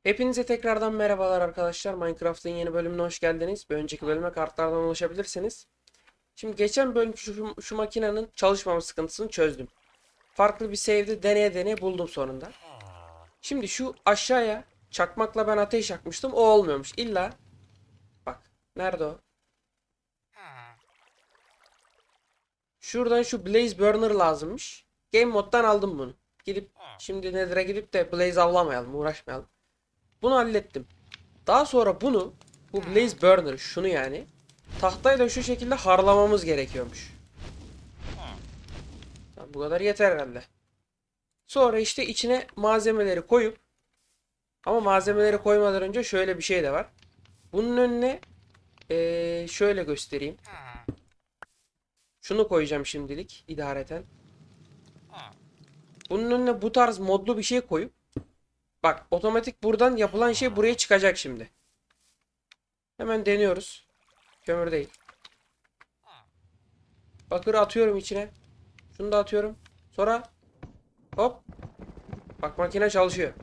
Hepinize tekrardan merhabalar arkadaşlar. Minecraft'ın yeni bölümüne hoş geldiniz. Bir önceki bölüme kartlardan ulaşabilirsiniz. Şimdi geçen bölüm şu makinenin çalışmama sıkıntısını çözdüm. Farklı bir save'de deneye deneye buldum sonunda. Şimdi şu aşağıya çakmakla ben ateş yakmıştım. O olmuyormuş. İlla bak. Nerede o? Şuradan şu Blaze Burner lazımmış. Game moddan aldım bunu. Gidip şimdi Nether'a gidip de Blaze avlamayalım, uğraşmayalım. Bunu hallettim. Daha sonra bu Blaze Burner şunu yani tahtayla şu şekilde harlamamız gerekiyormuş. Tamam, bu kadar yeter herhalde. Sonra işte içine malzemeleri koyup ama malzemeleri koymadan önce şöyle bir şey de var. Bunun önüne şöyle göstereyim. Şunu koyacağım şimdilik idareten. Bunun önüne bu tarz modlu bir şey koyup bak otomatik buradan yapılan şey buraya çıkacak şimdi. Hemen deniyoruz. Kömür değil. Bakırı atıyorum içine. Şunu da atıyorum. Sonra hop. Bak makine çalışıyor.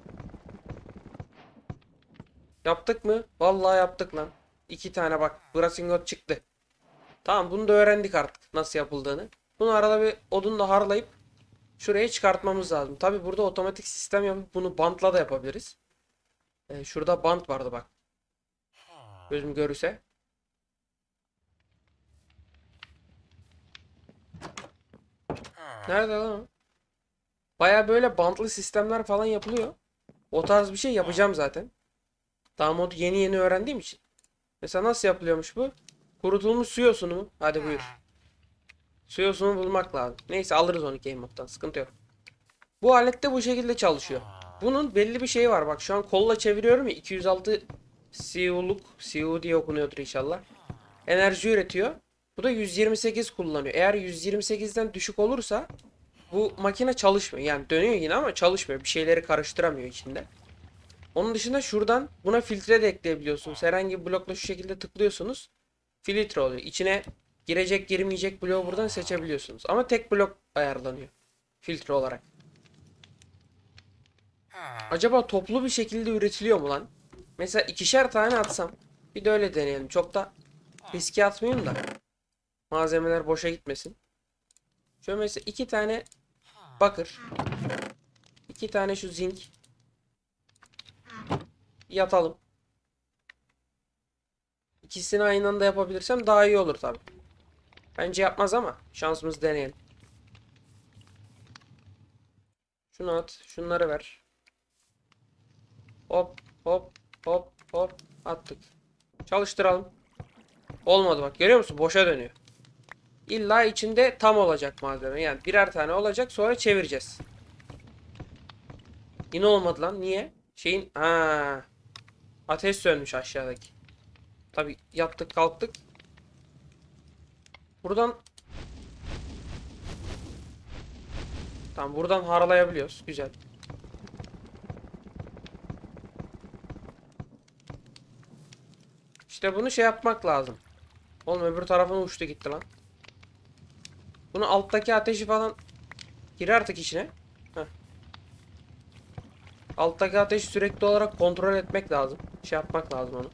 Yaptık mı? Vallahi yaptık lan. İki tane bak. Brasingot çıktı. Tamam bunu da öğrendik artık nasıl yapıldığını. Bunu arada bir odunla harlayıp şuraya çıkartmamız lazım. Tabi burada otomatik sistem yapıp bunu bantla da yapabiliriz. Şurada bant vardı bak. Gözüm görürse. Nerede lan o? Baya böyle bantlı sistemler falan yapılıyor. O tarz bir şey yapacağım zaten. Daha modu yeni yeni öğrendiğim için. Mesela nasıl yapılıyormuş bu? Kurutulmuş su yosunu mu? Hadi buyur. Su yosunu bulmak lazım. Neyse alırız onu game moddan. Sıkıntı yok. Bu alet de bu şekilde çalışıyor. Bunun belli bir şeyi var. Bak şu an kolla çeviriyorum ya. 206 CU'luk. CU diye okunuyordur inşallah. Enerji üretiyor. Bu da 128 kullanıyor. Eğer 128'den düşük olursa bu makine çalışmıyor. Yani dönüyor yine ama çalışmıyor. Bir şeyleri karıştıramıyor içinde. Onun dışında şuradan buna filtre de ekleyebiliyorsunuz. Herhangi bir blokla şu şekilde tıklıyorsunuz. Filtre oluyor. İçine girecek girmeyecek bloğu buradan seçebiliyorsunuz. Ama tek blok ayarlanıyor. Filtre olarak. Acaba toplu bir şekilde üretiliyor mu lan? Mesela ikişer tane atsam. Bir de öyle deneyelim. Çok da riske atmayayım da. Malzemeler boşa gitmesin. Şöyle mesela iki tane bakır. İki tane şu zinc. Yatalım. İkisini aynı anda yapabilirsem daha iyi olur tabii. Bence yapmaz ama şansımızı deneyelim. Şunu at. Şunları ver. Hop hop hop hop attık. Çalıştıralım. Olmadı bak görüyor musun? Boşa dönüyor. İlla içinde tam olacak malzeme. Yani birer tane olacak sonra çevireceğiz. Yine olmadı lan. Niye? Ateş sönmüş aşağıdaki. Tabi yattık kalktık. Buradan buradan harlayabiliyoruz. Güzel. İşte bunu şey yapmak lazım. Oğlum öbür tarafına uçtu gitti lan. Bunu alttaki ateşi falan gir artık içine. Heh. Alttaki ateşi sürekli olarak kontrol etmek lazım. Şey yapmak lazım onu.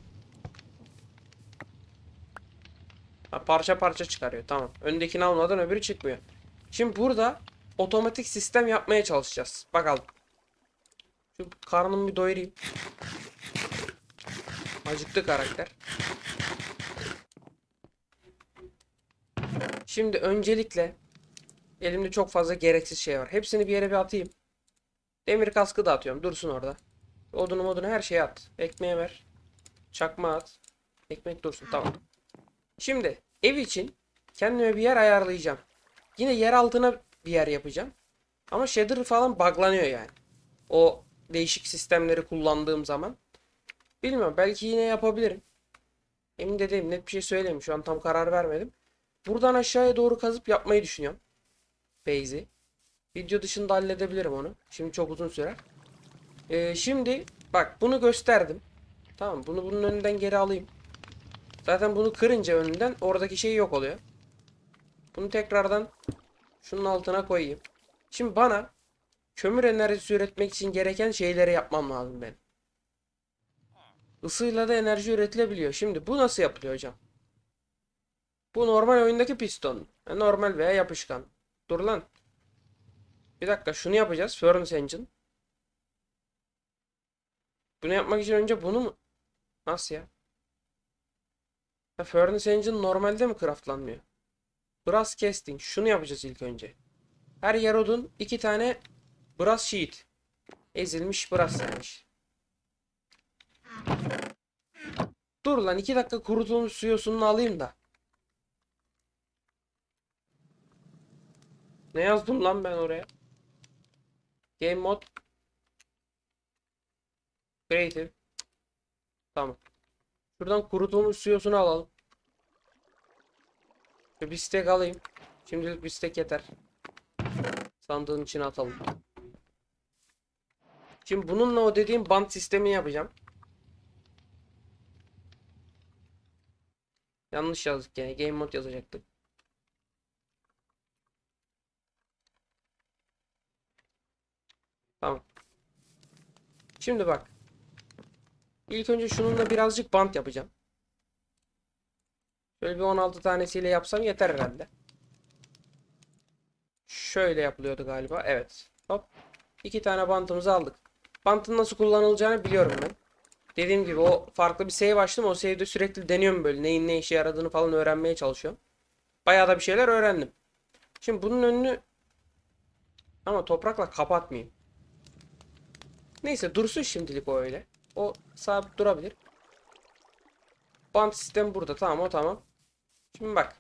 Ha, parça parça çıkarıyor. Tamam. Öndekini almadan öbürü çıkmıyor. Şimdi burada otomatik sistem yapmaya çalışacağız. Bakalım. Şu karnımı bir doyurayım. Acıktı karakter. Şimdi öncelikle elimde çok fazla gereksiz şey var. Hepsini bir yere bir atayım. Demir kaskı da atıyorum. Dursun orada. Odunu modunu her şeye at. Ekmeğe ver. Çakma at. Ekmek dursun. Tamam. Şimdi ev için kendime bir yer ayarlayacağım. Yine yer altına bir yer yapacağım. Ama shader falan buglanıyor yani. O değişik sistemleri kullandığım zaman. Bilmiyorum. Belki yine yapabilirim. Emin de değilim. Net bir şey söyleyeyim. Şu an tam karar vermedim. Buradan aşağıya doğru kazıp yapmayı düşünüyorum. Base'i. Video dışında halledebilirim onu. Şimdi çok uzun sürer. Şimdi bak bunu gösterdim. Tamam bunu bunun önünden geri alayım. Zaten bunu kırınca önünden oradaki şey yok oluyor. Bunu tekrardan şunun altına koyayım. Şimdi bana kömür enerjisi üretmek için gereken şeyleri yapmam lazım ben. Isıyla da enerji üretilebiliyor. Şimdi bu nasıl yapılıyor hocam? Bu normal oyundaki piston. Normal veya yapışkan. Dur lan. Bir dakika şunu yapacağız. Furnace Engine. Bunu yapmak için önce bunu mu? Nasıl ya? Furnace Engine normalde mi craftlanmıyor? Brass casting. Şunu yapacağız ilk önce. Her yer odun. 2 tane brass sheet. Ezilmiş brass yani. Dur lan 2 dakika kurutulmuş su yosununu alayım da. Ne yazdım lan ben oraya? Game mode. Creative. Tamam. Şuradan kurutulmuş su yosunu alalım. Bir stek alayım. Şimdilik bir stek yeter. Sandığın içine atalım. Şimdi bununla o dediğim band sistemi yapacağım. Yanlış yazdık yani. Game mode yazacaktık. Tamam. Şimdi bak. İlk önce şununla birazcık bant yapacağım. Şöyle bir 16 tanesiyle yapsam yeter herhalde. Şöyle yapılıyordu galiba. Evet. Hop. 2 tane bantımızı aldık. Bantın nasıl kullanılacağını biliyorum ben. Dediğim gibi o farklı bir save açtım. O save'de sürekli deniyorum böyle. Neyin ne işe yaradığını falan öğrenmeye çalışıyorum. Bayağı da bir şeyler öğrendim. Şimdi bunun önünü ama toprakla kapatmayayım. Neyse dursun şimdilik o öyle. O sabit durabilir. Bant sistemi burada. Tamam o tamam. Şimdi bak.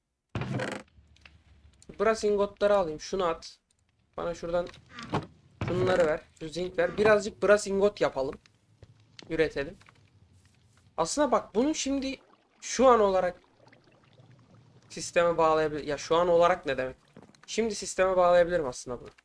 Brass ingotları alayım. Şunu at. Bana şuradan şunları ver. Şu zinc ver. Birazcık brass ingot yapalım. Üretelim. Aslında bak bunu şimdi şu an olarak sisteme bağlayabilir. Ya şu an olarak ne demek? Şimdi sisteme bağlayabilirim aslında bunu.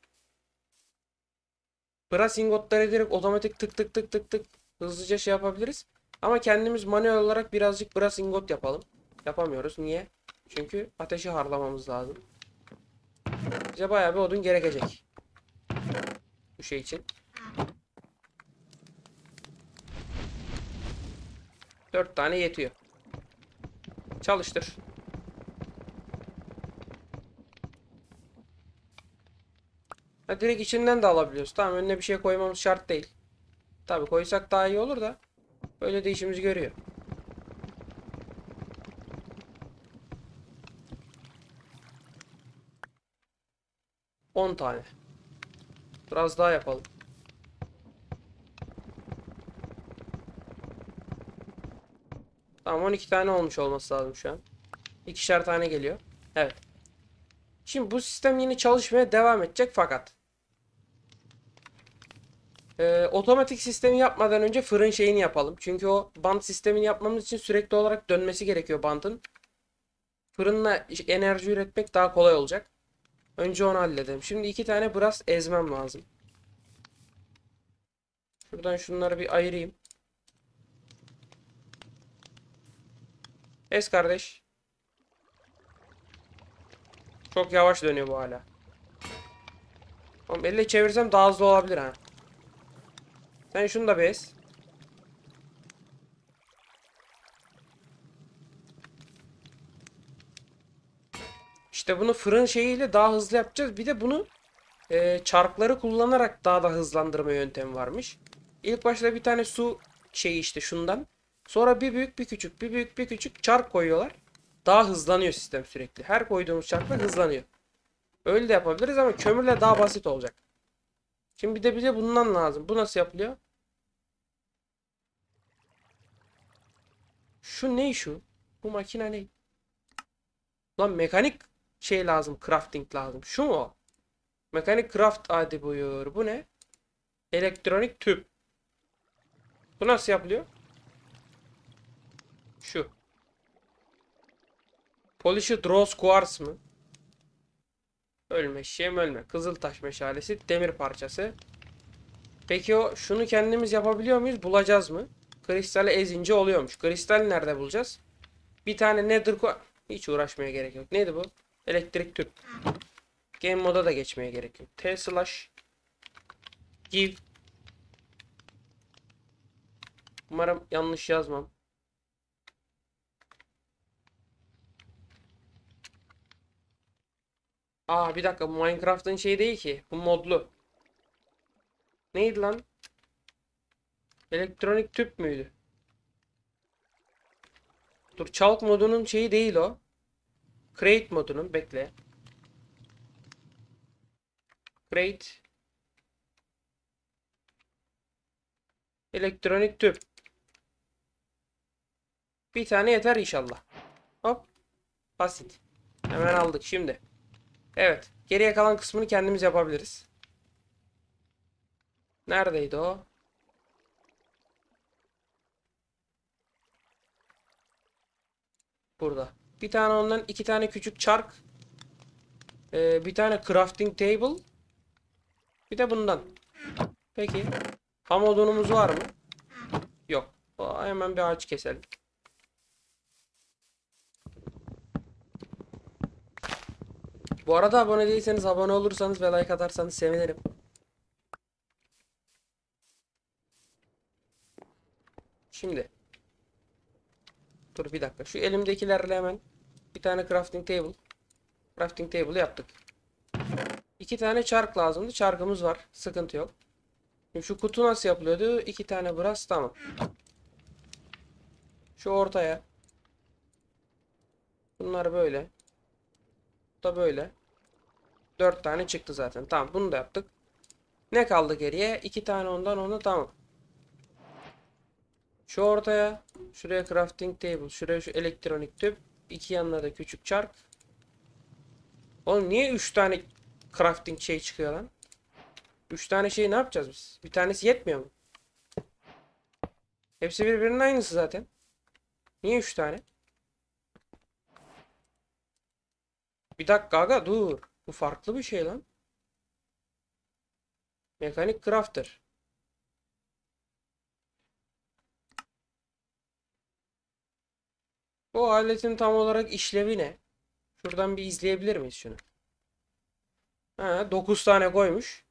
Brass ingotları direkt otomatik tık tık tık tık tık hızlıca şey yapabiliriz. Ama kendimiz manuel olarak birazcık brass ingot yapalım. Yapamıyoruz. Niye? Çünkü ateşi harlamamız lazım. Bize bayağı bir odun gerekecek. Bu şey için. 4 tane yetiyor. Çalıştır. Ha, direkt içinden de alabiliyoruz. Tamam önüne bir şey koymamız şart değil. Tabii koysak daha iyi olur da. Böyle de işimizi görüyor. On tane. Biraz daha yapalım. Tamam 12 tane olmuş olması lazım şu an. İkişer tane geliyor. Evet. Şimdi bu sistem yine çalışmaya devam edecek fakat otomatik sistemi yapmadan önce fırın şeyini yapalım. Çünkü o bant sistemini yapmamız için sürekli olarak dönmesi gerekiyor bantın. Fırınla enerji üretmek daha kolay olacak. Önce onu halledelim. Şimdi 2 tane brass ezmem lazım. Şuradan şunları bir ayırayım. Ez kardeş. Çok yavaş dönüyor bu hala. Oğlum elle çevirsem daha hızlı olabilir ha. Sen şunu da bez. İşte bunu fırın şeyiyle daha hızlı yapacağız. Bir de bunu çarkları kullanarak daha da hızlandırma yöntemi varmış. İlk başta bir tane su şeyi işte şundan. Sonra bir büyük bir küçük, bir büyük bir küçük çark koyuyorlar. Daha hızlanıyor sistem sürekli. Her koyduğumuz çarkla hızlanıyor. Öyle de yapabiliriz ama kömürle daha basit olacak. Şimdi bir de bize bundan lazım. Bu nasıl yapılıyor? Şu ne şu? Bu makine ne? Lan mekanik şey lazım. Crafting lazım. Şu mu o? Mekanik craft hadi buyur. Bu ne? Elektronik tüp. Bu nasıl yapılıyor? Şu. Polished rose quartz mı? Ölme şişem ölme. Kızıltaş meşalesi. Demir parçası. Peki o şunu kendimiz yapabiliyor muyuz? Bulacağız mı? Kristali ezince oluyormuş. Kristal nerede bulacağız? Bir tane nether hiç uğraşmaya gerek yok. Neydi bu? Elektrik tüp. Game moda da geçmeye gerek yok. T slash give Umarım yanlış yazmam. Aa bir dakika, bu Minecraft'ın şey değil ki. Bu modlu. Neydi lan? Elektronik tüp müydü? Dur, Chalk modunun şeyi değil o. Create modunun, bekle. Create elektronik tüp. Bir tane yeter inşallah. Hop. Basit. Hemen aldık şimdi. Evet. Geriye kalan kısmını kendimiz yapabiliriz. Neredeydi o? Burada. Bir tane ondan, iki tane küçük çark. Bir tane crafting table. Bir de bundan. Peki. Ham odunumuz var mı? Yok. Hemen bir ağaç keselim. Bu arada abone değilseniz abone olursanız ve like atarsanız sevinirim. Şimdi. Dur bir dakika. Şu elimdekilerle hemen bir tane crafting table. Crafting table yaptık. İki tane çark lazımdı. Çarkımız var. Sıkıntı yok. Şimdi şu kutu nasıl yapılıyordu? İki tane brass, tamam. Şu ortaya. Bunlar böyle. Bu da böyle. Dört tane çıktı zaten. Tamam, bunu da yaptık. Ne kaldı geriye? İki tane ondan, onu, tamam. Şu ortaya. Şuraya crafting table. Şuraya şu elektronik tüp. İki yanına da küçük çark. Oğlum niye üç tane crafting şey çıkıyor lan? Üç tane şeyi ne yapacağız biz? Bir tanesi yetmiyor mu? Hepsi birbirinin aynısı zaten. Niye üç tane? Bir dakika aga, dur. Bu farklı bir şey lan. Mekanik crafter. Bu aletin tam olarak işlevi ne? Şuradan bir izleyebilir miyiz şunu? Ha, 9 tane koymuş.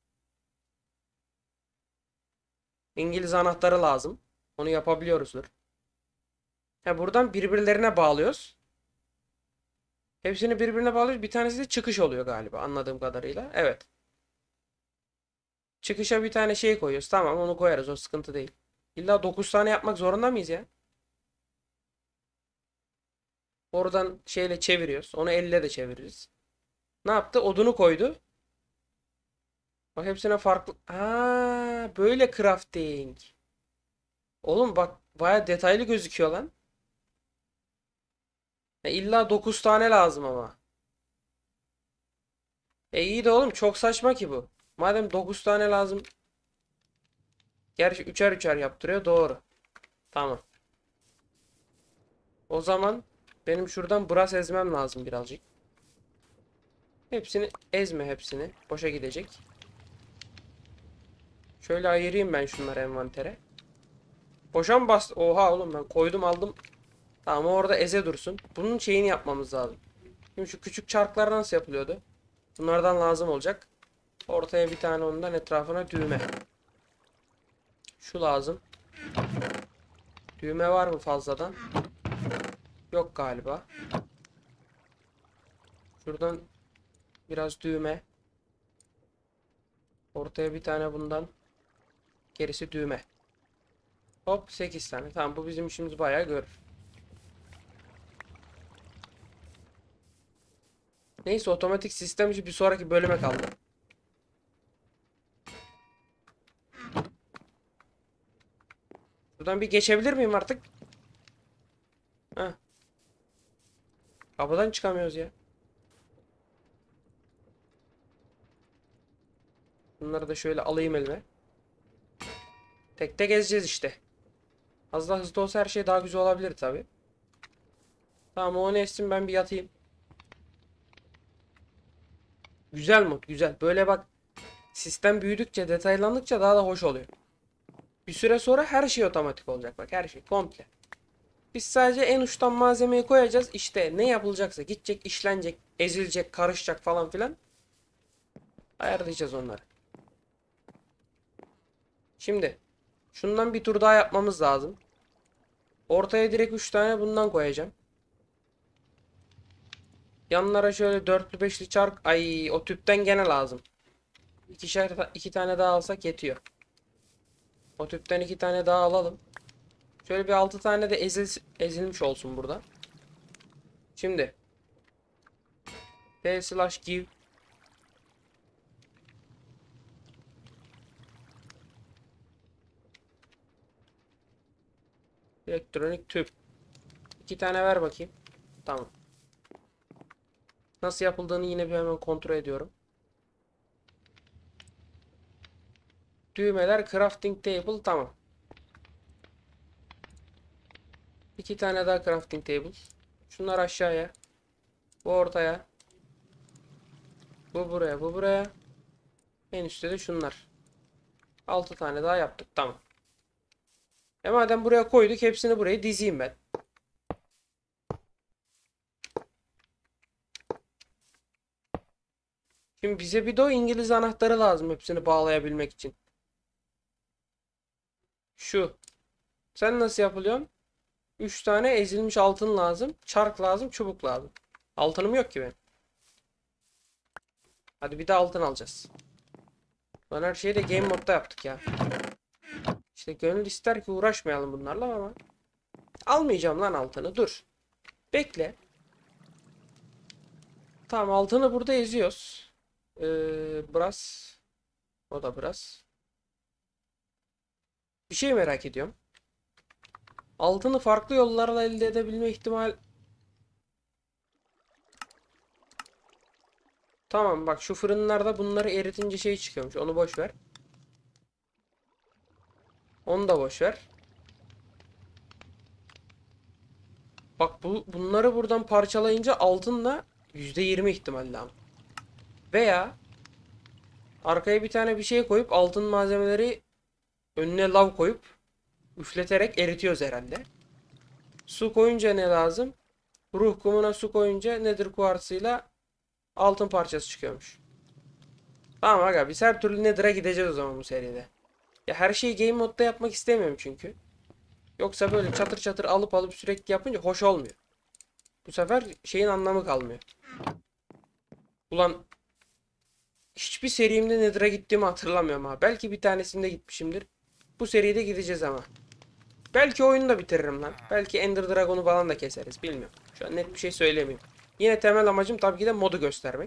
İngiliz anahtarı lazım. Onu yapabiliyoruzdur. Ha, buradan birbirlerine bağlıyoruz. Hepsini birbirine bağlıyoruz. Bir tanesi de çıkış oluyor galiba anladığım kadarıyla. Evet. Çıkışa bir tane şey koyuyoruz. Tamam, onu koyarız. O sıkıntı değil. İlla 9 tane yapmak zorunda mıyız ya? Oradan şeyle çeviriyoruz. Onu elle de çeviririz. Ne yaptı? Odunu koydu. Bak hepsine farklı. Aa, böyle crafting. Oğlum bak baya detaylı gözüküyor lan. İlla 9 tane lazım ama. İyi de oğlum, çok saçma ki bu. Madem 9 tane lazım. Gerçi üçer üçer yaptırıyor, doğru. Tamam. O zaman benim şuradan brass ezmem lazım birazcık. Hepsini ezme, hepsini. Boşa gidecek. Şöyle ayırayım ben şunları envantere. Boşa mı bastı? Oha oğlum, ben koydum aldım. Tamam, orada eze dursun. Bunun şeyini yapmamız lazım. Şimdi şu küçük çarklar nasıl yapılıyordu? Bunlardan lazım olacak. Ortaya bir tane, ondan etrafına düğme. Şu lazım. Düğme var mı fazladan? Yok galiba. Şuradan biraz düğme. Ortaya bir tane bundan. Gerisi düğme. Hop, 8 tane. Tamam, bu bizim işimizi bayağı görür. Neyse, otomatik sistem işi bir sonraki bölüme kaldı. Buradan bir geçebilir miyim artık? Heh. Kapıdan çıkamıyoruz ya. Bunları da şöyle alayım elime. Tek tek ezeceğiz işte. Az daha hızlı olsa her şey daha güzel olabilir tabi. Tamam, o ezsin, ben bir yatayım. Güzel mod, güzel. Böyle bak, sistem büyüdükçe, detaylandıkça daha da hoş oluyor. Bir süre sonra her şey otomatik olacak, bak her şey komple. Biz sadece en uçtan malzemeyi koyacağız. İşte ne yapılacaksa gidecek, işlenecek, ezilecek, karışacak falan filan. Ayarlayacağız onları. Şimdi Şundan bir tur daha yapmamız lazım. Ortaya direkt 3 tane bundan koyacağım. Yanlara şöyle dörtlü beşli çark. Ay, o tüpten gene lazım. İki tane daha alsak yetiyor. O tüpten 2 tane daha alalım. Şöyle bir 6 tane de ezilmiş olsun burada. Şimdi P/give elektronik tüp. 2 tane ver bakayım. Tamam. Nasıl yapıldığını yine bir hemen kontrol ediyorum. Düğmeler, crafting table, tamam. 2 tane daha crafting table. Şunlar aşağıya. Bu ortaya. Bu buraya, bu buraya. En üstte de şunlar. 6 tane daha yaptık, tamam. Madem buraya koyduk, hepsini buraya dizeyim ben. Şimdi bize bir de o İngiliz anahtarı lazım hepsini bağlayabilmek için. Şu. Sen nasıl yapılıyorsun? 3 tane ezilmiş altın lazım. Çark lazım. Çubuk lazım. Altınım yok ki benim. Hadi bir de altın alacağız. Lan her şeyi de game modda yaptık ya. İşte gönül ister ki uğraşmayalım bunlarla ama. Almayacağım lan altını. Dur. Bekle. Tamam, altını burada eziyoruz. Brass. O da brass. Bir şey merak ediyorum. Altını farklı yollarla elde edebilme ihtimal. Tamam bak, şu fırınlarda bunları eritince şey çıkıyormuş. Onu boş ver. Onu da boş ver. Bak, bunları buradan parçalayınca altınla %20 ihtimalle ama. Veya arkaya bir tane bir şey koyup altın malzemeleri önüne lav koyup üfleterek eritiyoruz herhalde. Su koyunca ne lazım? Ruh kumuna su koyunca Nether kuartsıyla altın parçası çıkıyormuş. Tamam aga, biz her türlü Nether'a gideceğiz o zaman bu seride. Ya her şeyi game modda yapmak istemiyorum çünkü. Yoksa böyle çatır çatır alıp sürekli yapınca hoş olmuyor. Bu sefer şeyin anlamı kalmıyor. Ulan, hiçbir serimde Nether'a gittiğimi hatırlamıyorum ha. Belki bir tanesinde gitmişimdir. Bu seride gideceğiz ama. Belki oyunu da bitiririm lan. Belki Ender Dragon'u falan da keseriz. Bilmiyorum. Şu an net bir şey söylemiyorum. Yine temel amacım tabii ki de modu göstermek.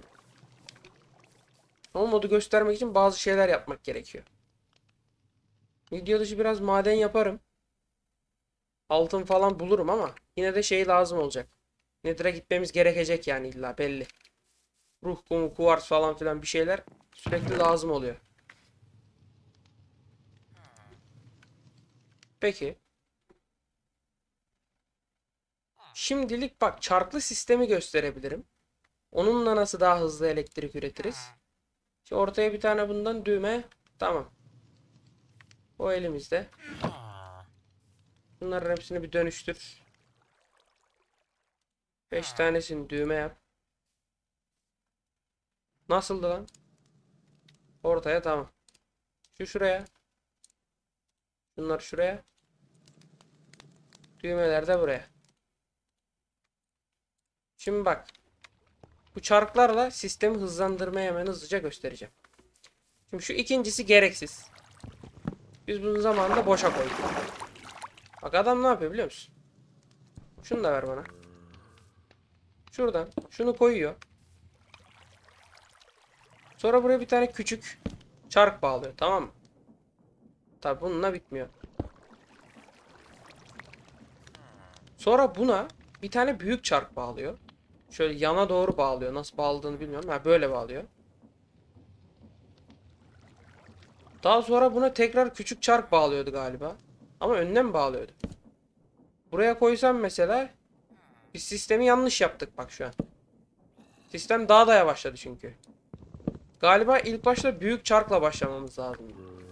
Ama modu göstermek için bazı şeyler yapmak gerekiyor. Video dışı biraz maden yaparım. Altın falan bulurum ama yine de şey lazım olacak. Nether'a gitmemiz gerekecek yani, illa belli. Ruh kumu, kuvars falan filan bir şeyler sürekli lazım oluyor. Peki. Şimdilik bak, çarklı sistemi gösterebilirim. Onunla nasıl daha hızlı elektrik üretiriz? Şimdi ortaya bir tane bundan düğme. Tamam. O elimizde. Bunların hepsini bir dönüştür. 5 tanesini düğme yap. Nasıldı lan? Ortaya, tamam. Şu şuraya. Bunlar şuraya. Düğmeler de buraya. Şimdi bak. Bu çarklarla sistemi hızlandırmayı hemen hızlıca göstereceğim. Şimdi şu ikincisi gereksiz. Biz bunu zamanında boşa koyduk. Bak adam ne yapıyor biliyor musun? Şunu da ver bana. Şuradan şunu koyuyor. Sonra buraya bir tane küçük çark bağlıyor, tamam mı? Tabi bununla bitmiyor. Sonra buna bir tane büyük çark bağlıyor. Şöyle yana doğru bağlıyor. Nasıl bağladığını bilmiyorum. Ha, böyle bağlıyor. Daha sonra buna tekrar küçük çark bağlıyordu galiba. Ama önden mi bağlıyordu? Buraya koysam mesela, biz sistemi yanlış yaptık bak şu an. Sistem daha da yavaşladı çünkü. Galiba ilk başta büyük çarkla başlamamız lazım.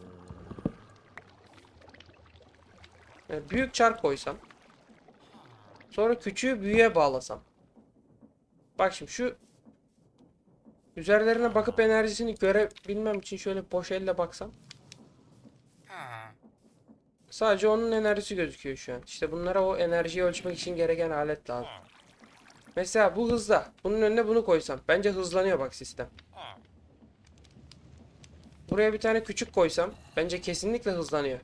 Yani büyük çark koysam. Sonra küçüğü büyüğe bağlasam. Bak şimdi şu üzerlerine bakıp enerjisini görebilmem için şöyle boş elle baksam. Sadece onun enerjisi gözüküyor şu an. İşte bunlara o enerjiyi ölçmek için gereken alet lazım. Mesela bu hızda. Bunun önüne bunu koysam. Bence hızlanıyor bak sistem. Buraya bir tane küçük koysam. Bence kesinlikle hızlanıyor.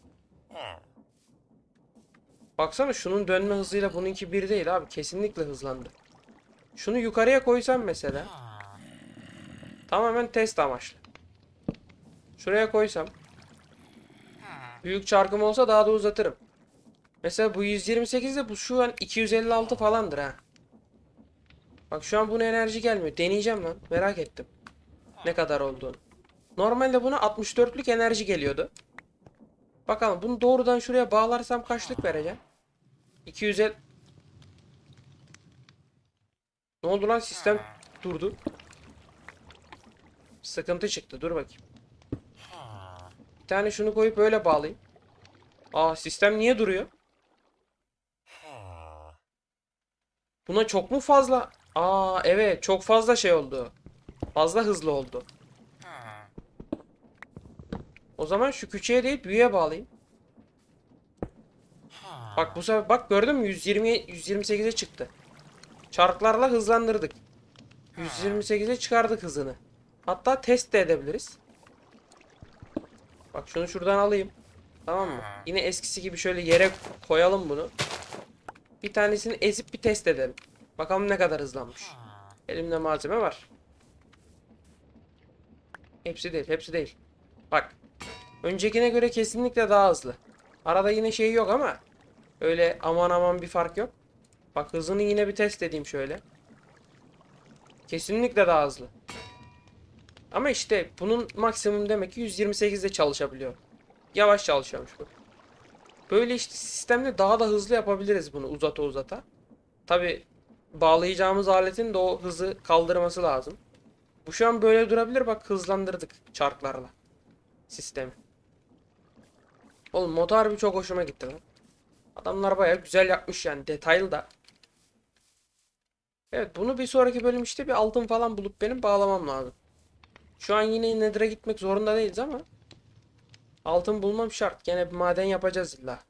Baksana şunun dönme hızıyla bununki bir değil abi. Kesinlikle hızlandı. Şunu yukarıya koysam mesela. Tamamen test amaçlı. Şuraya koysam. Büyük çarkım olsa daha da uzatırım. Mesela bu 128'de bu şu an 256 falandır ha. Bak şu an buna enerji gelmiyor. Deneyeceğim lan. Merak ettim. Ne kadar olduğunu. Normalde buna 64'lük enerji geliyordu. Bakalım bunu doğrudan şuraya bağlarsam kaçlık vereceğim? 250. Ne oldu lan, sistem durdu. Sıkıntı çıktı. Dur bakayım. Bir tane şunu koyup öyle bağlayayım. Aa, sistem niye duruyor? Buna çok mu fazla? Aa evet, çok fazla şey oldu. Fazla hızlı oldu. O zaman şu küçüğe değil büyüğe bağlayayım. Bak bu sefer bak, gördün mü, 128'e çıktı. Çarklarla hızlandırdık. 128'e çıkardık hızını. Hatta test de edebiliriz. Bak şunu şuradan alayım. Tamam mı? Yine eskisi gibi şöyle yere koyalım bunu. Bir tanesini ezip bir test edelim. Bakalım ne kadar hızlanmış. Elimde malzeme var. Hepsi değil, hepsi değil. Bak. Öncekine göre kesinlikle daha hızlı. Arada yine şey yok ama öyle aman aman bir fark yok. Bak hızını yine bir test edeyim şöyle. Kesinlikle daha hızlı. Ama işte bunun maksimum demek ki 128'de çalışabiliyor. Yavaş çalışıyormuş bu. Böyle işte sistemde daha da hızlı yapabiliriz bunu, uzata uzata. Tabi bağlayacağımız aletin de o hızı kaldırması lazım. Bu şu an böyle durabilir, bak hızlandırdık çarklarla sistemi. Oğlum motor harbi çok hoşuma gitti lan. Adamlar baya güzel yapmış yani, detaylı da. Evet, bunu bir sonraki bölüm işte bir altın falan bulup benim bağlamam lazım. Şu an yine Nether'a gitmek zorunda değiliz ama altın bulmam şart. Gene bir maden yapacağız illa.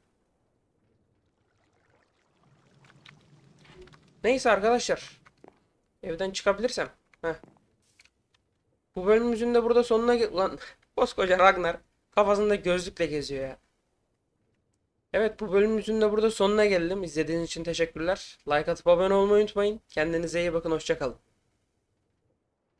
Neyse arkadaşlar. Evden çıkabilirsem. Heh. Bu bölümümüzün de burada sonuna lan koskoca Ragnar kafasında gözlükle geziyor ya. Evet, bu bölümümüzün de burada sonuna geldim. İzlediğiniz için teşekkürler. Like atıp abone olmayı unutmayın. Kendinize iyi bakın. Hoşça kalın.